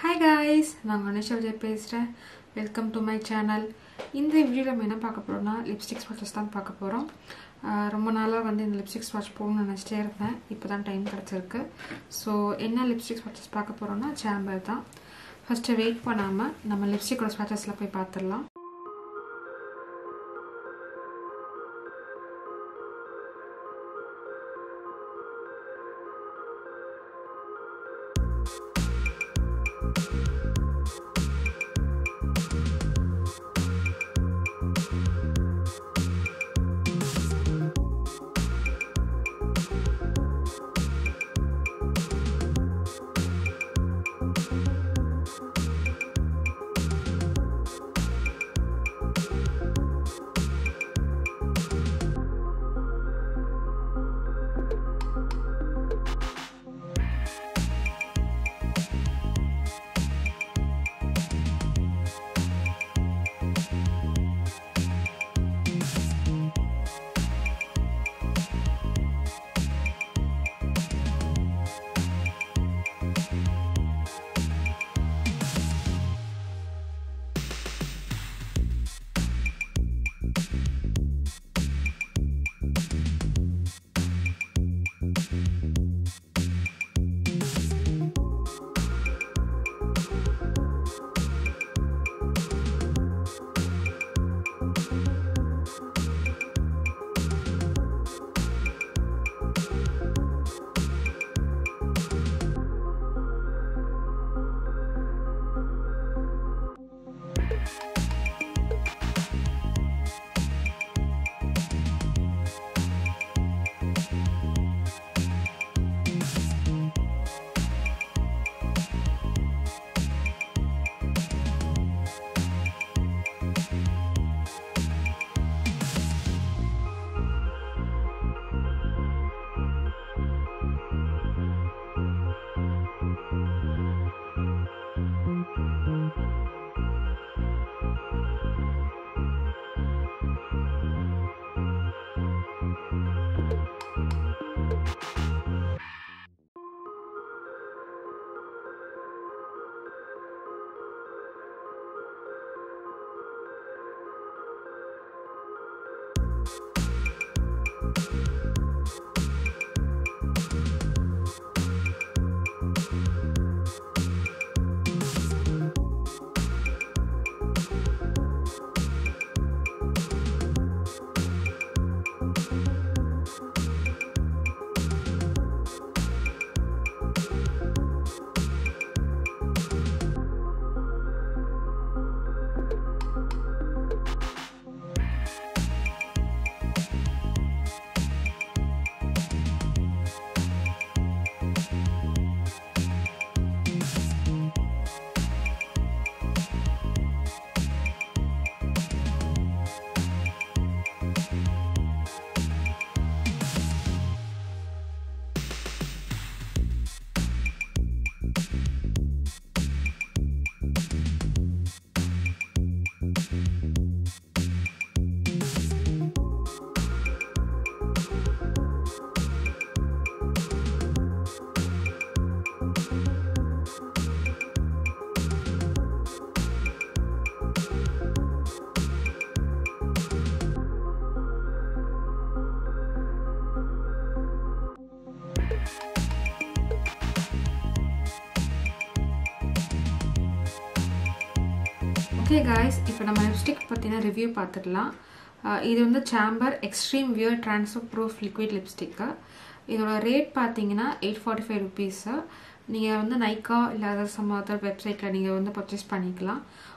Hi guys, நான் Anusuya Vijay பேசுறேன். Welcome to my channel. இந்த வீடியோல நம்ம என்ன பார்க்க போறோம்னா லிப்ஸ்டிக் ஸ்வாட்சஸ் தான் பார்க்க போறோம். ரொம்ப நாளா வந்து இந்த லிப்ஸ்டிக் ஸ்வாட்ச் போகணும்னு நினைச்சிட்டே இருந்தேன். இப்போதான் டைம் கிடைச்சிருக்கு. சோ என்ன லிப்ஸ்டிக் ஸ்வாட்சஸ் பார்க்க போறோம்னா Chambor தான். ஃபர்ஸ்ட் வெயிட் பண்ணாம நம்ம லிப்ஸ்டிக்கோட ஸ்வாட்சஸ்ல போய் பார்த்துடலாம். Okay guys, இப்போ நம்ம லிப்ஸ்டிக் பத்தின ரிவ்யூ பார்த்துடலாம். இது வந்து Chambor Extreme Wear TransferProof Liquid Lipstick. இதோட ரேட் பார்த்தீங்கன்னா 845 rupees. நீங்கள் வந்து நைக்கா இல்லை அதர் சம் அதர் வெப்சைட்டில் நீங்கள் வந்து பர்ச்சேஸ் பண்ணிக்கலாம்.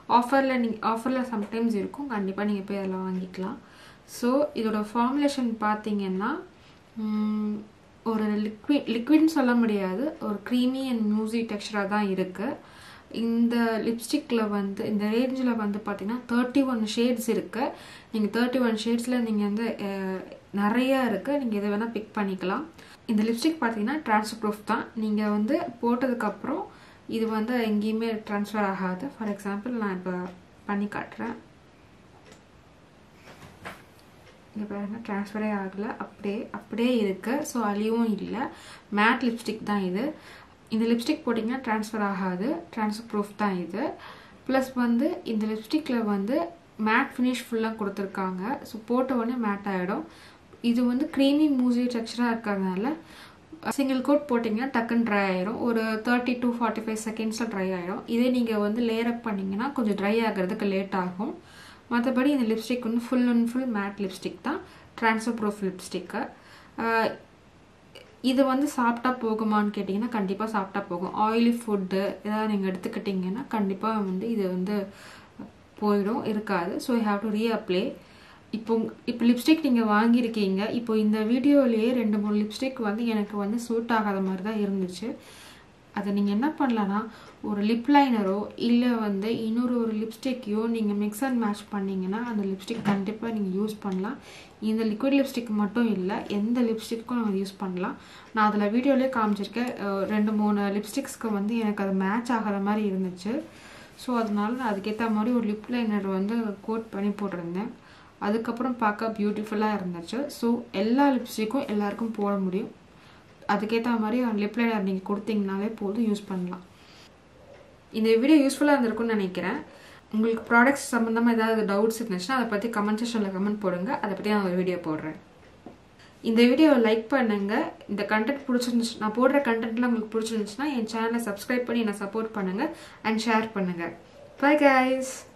ஆஃபரில் சம்டைம்ஸ் இருக்கும், கண்டிப்பாக நீங்கள் போய் அதில் வாங்கிக்கலாம். ஸோ இதோட ஃபார்முலேஷன் பார்த்தீங்கன்னா ஒரு லிக்விட்னு சொல்ல முடியாது, ஒரு க்ரீமி அண்ட் மியூசி டெக்ஸ்சராக தான் இருக்குது. இந்த லிப்ஸ்டிக்கில் வந்து இந்த ரேஞ்சில் வந்து பார்த்தீங்கன்னா 31 ஷேட்ஸ் இருக்குது. நீங்கள் 31 ஷேட்ஸில் நீங்கள் வந்து நிறையா இருக்குது, நீங்கள் இதை வேணால் பிக் பண்ணிக்கலாம். இந்த லிப்ஸ்டிக் பார்த்தீங்கன்னா TransferProof தான். நீங்கள் வந்து போட்டதுக்கப்புறம் இது வந்து எங்கேயுமே ட்ரான்ஸ்ஃபர் ஆகாது. ஃபார் எக்ஸாம்பிள் நான் இப்போ பண்ணி காட்டுறேன். இங்கே பாருங்கள், ட்ரான்ஸ்ஃபரே ஆகலை, அப்படியே இருக்கு. ஸோ அழிவும் இல்லை, மேட் லிப்ஸ்டிக் தான் இது. இந்த லிப்ஸ்டிக் போட்டிங்கன்னா ட்ரான்ஸ்ஃபர் ஆகாது, ட்ரான்ஸ்ஃபர் ப்ரூஃப் தான் இது. ப்ளஸ் வந்து இந்த லிப்ஸ்டிக்கில் வந்து மேட் ஃபினிஷ் ஃபுல்லாக கொடுத்துருக்காங்க. ஸோ போட்ட உடனே மேட் ஆகிடும். இது வந்து க்ரீமி மூசி டெக்ஸ்சராக இருக்கிறதுனால சிங்கிள் கோட் போட்டிங்கன்னா டக்குன்னு ட்ரை ஆகிடும். ஒரு 30 to 45 செகண்ட்ஸில் ட்ரை ஆகிடும். இதே நீங்கள் வந்து லேயர் அப் பண்ணிங்கன்னா கொஞ்சம் ட்ரை ஆகிறதுக்கு லேட் ஆகும். மற்றபடி இந்த லிப்ஸ்டிக் வந்து full and full matte lipstick தான், ட்ரான்ஸ்ஃபர் ப்ரூஃப் லிப்ஸ்டிக்கு. இது வந்து சாப்பிட்டா போகுமான்னு கேட்டிங்கன்னா கண்டிப்பாக சாப்பிட்டா போகும். ஆயிலி ஃபுட்டு ஏதாவது நீங்கள் எடுத்துக்கிட்டிங்கன்னா கண்டிப்பாக வந்து இது வந்து போயிடும், இருக்காது. So you have to reapply. இப்போ லிப்ஸ்டிக் நீங்கள் வாங்கியிருக்கீங்க. இப்போ இந்த வீடியோலேயே 2-3 லிப்ஸ்டிக் வந்து எனக்கு வந்து சூட் ஆகாத மாதிரி தான் இருந்துச்சு. அதை நீங்கள் என்ன பண்ணலான்னா ஒரு லிப் லைனரோ இல்லை வந்து இன்னொரு லிப்ஸ்டிக்கையோ நீங்கள் மிக்ஸ் அண்ட் மேட்ச் பண்ணிங்கன்னா அந்த லிப்ஸ்டிக் கண்டிப்பாக நீங்கள் யூஸ் பண்ணலாம். இந்த லிக்விட் லிப்ஸ்டிக் மட்டும் இல்லை, எந்த லிப்ஸ்டிக்கும் நம்ம யூஸ் பண்ணலாம். நான் அதில் வீடியோலேயே காமிச்சிருக்கேன். 2-3 லிப்ஸ்டிக்ஸ்க்கு வந்து எனக்கு அது மேட்ச் ஆகிற மாதிரி இருந்துச்சு. ஸோ அதனால நான் அதுக்கேற்ற மாதிரி ஒரு லிப் லைனர் வந்து கோட் பண்ணி போட்டிருந்தேன். அதுக்கப்புறம் பார்க்க பியூட்டிஃபுல்லாக இருந்துச்சு. ஸோ எல்லா லிப்ஸ்டிக்கும் எல்லாருக்கும் போட முடியும். அதுக்கேற்ற மாதிரி லிப் லைனர் நீங்கள் கொடுத்தீங்கனாலே போதும், யூஸ் பண்ணலாம். இந்த வீடியோ யூஸ்ஃபுல்லாக இருந்திருக்கும்னு நினைக்கிறேன். உங்களுக்கு ப்ராடக்ட்ஸ் சம்மந்தமாக ஏதாவது டவுட்ஸ் இருந்துச்சுன்னா அதை பற்றி கமெண்ட் செக்ஷனில் கமெண்ட் போடுங்க. அதை பற்றி நான் ஒரு வீடியோ போடுறேன். இந்த வீடியோவை லைக் பண்ணுங்கள். இந்த கண்டென்ட் பிடிச்சிருந்துச்சு, நான் போடுற கண்டென்ட்லாம் உங்களுக்கு பிடிச்சிருந்துச்சுன்னா என் சேனலை சப்ஸ்கிரைப் பண்ணி என்னை சப்போர்ட் பண்ணுங்கள் அண்ட் ஷேர் பண்ணுங்கள். Bye guys.